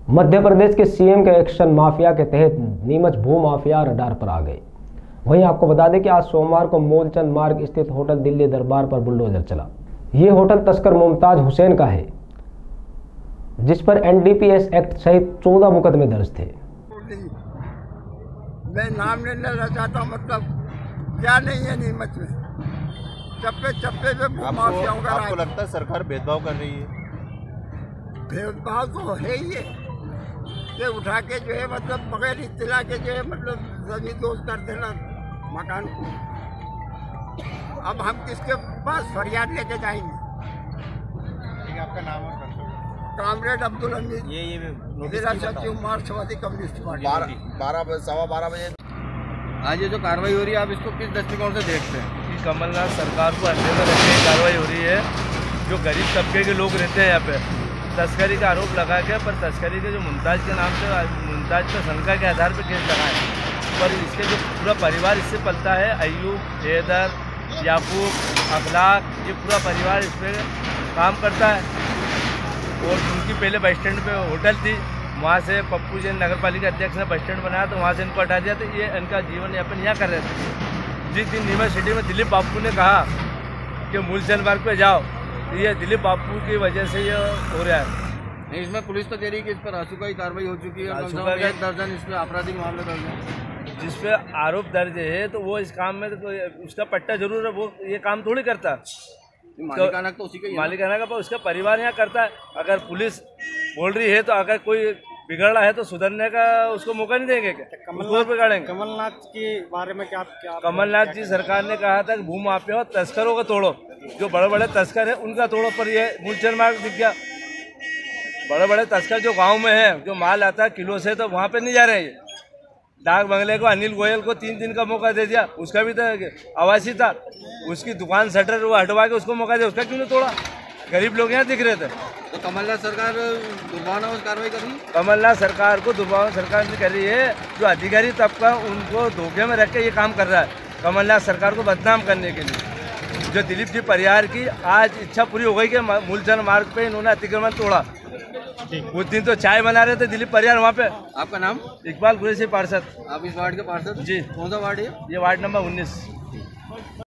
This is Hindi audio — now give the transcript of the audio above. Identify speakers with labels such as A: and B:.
A: मध्य प्रदेश के सीएम के एक्शन माफिया के तहत नीमच भू माफिया रडार पर आ गए। वहीं आपको बता दें कि आज सोमवार को मूलचंद मार्ग स्थित होटल दिल्ली दरबार पर बुलडोजर चला। ये होटल तस्कर मुमताज हुसैन का है, जिस पर एनडीपीएस एक्ट सहित 14 मुकदमे दर्ज थे।
B: मैं नाम नहीं लेना चाहता, मतलब क्या नहीं है नीमच में, चप्पे चप्पे पे भू माफियाओं का।
C: आपको लगता है सरकार भेदभाव कर रही है?
B: भेदभाव तो है ही है कि उठा के जो है मतलब बगैर इत्तला के जो है मतलब जमीन दोस्त कर देना मकान को। अब हम किसके पास फरियाद लेके जाएंगे?
C: आपका नाम और
B: कामरेड अब्दुल हमीद, जिला सचिव मार्क्सवादी कम्युनिस्ट पार्टी।
C: 12:15 बजे
D: आज ये जो कार्रवाई हो रही है, आप इसको किस दृष्टिकोण से देखते हैं? कि कमलनाथ सरकार को अंडे में रखने की कार्रवाई हो रही है। जो गरीब तबके के लोग रहते हैं यहाँ पे, तस्करी का आरोप लगा के, पर तस्करी के जो मुमताज के नाम से मुमताज पर शंका के आधार पर केस लगाए, पर इसके जो पूरा परिवार इससे पलता है, अयूब, हैदर, याकूब, अखलाक, ये पूरा परिवार इस पर काम करता है। और उनकी पहले बस स्टैंड पे होटल थी, वहाँ से पप्पू जैन नगर पालिका अध्यक्ष ने बस स्टैंड बनाया, तो वहाँ से इनको हटा दिया। तो ये इनका जीवन यापन यहाँ कर रहे थे। जिस दिन नीमच सिटी में दिलीप बापू ने कहा कि मूलचंद मार्ग पे जाओ, तो ये दिलीप बापू की वजह से ये हो रहा है। इसमें पुलिस तो कह रही है कि इस पर रासुका की कार्रवाई हो चुकी है, 1 दर्जन इस पर आपराधिक मामले दर्ज है।
A: जिस पे आरोप दर्ज है, तो वो इस काम में तो उसका पट्टा जरूर है, वो ये काम थोड़ी करता।
D: मालिकाना तो उसी का ही
A: मालिकाना का, पर उसका परिवार यहाँ करता है। अगर पुलिस बोल रही है, तो अगर कोई बिगड़ रहा है तो सुधरने का उसको मौका नहीं देंगे क्या? बिगाड़ेंगे।
E: कमलनाथ के बारे में क्या
A: कमलनाथ जी सरकार ने कहा था कि भू माफिया और तस्करों को तोड़ो, जो बड़े बड़े तस्कर है उनका तोड़ो, पर ये मूलचंद मार्ग दिख गया। बड़े बड़े तस्कर जो गांव में है, जो माल आता है किलो से, तो वहाँ पे नहीं जा रहे हैं। डाक बंगले को अनिल गोयल को 3 दिन का मौका दे दिया, उसका भी तो आवासी था, उसकी दुकान शटर वो हटवा के उसको मौका दिया, उसका क्यों नहीं तोड़ा? गरीब लोग यहाँ दिख रहे थे।
D: तो कमलनाथ सरकार दुर्भावनावश कार्रवाई कर रही है?
A: कमलनाथ सरकार को दुर्भावना सरकार ने कर रही है। जो अधिकारी तबका उनको धोखे में रख के ये काम कर रहा है, कमलनाथ सरकार को बदनाम करने के लिए। जो दिलीप जी परिहार की आज इच्छा पूरी हो गई कि मूलचंद मार्ग पे इन्होंने अतिक्रमण तोड़ा। उस दिन तो चाय बना रहे थे दिलीप परिहार वहाँ पे।
D: आपका नाम?
A: इकबाल कुरैशी पार्षद।
D: आप इस वार्ड के पार्षद?
A: जी।
D: कौन सा वार्ड है?
A: ये वार्ड नंबर 19।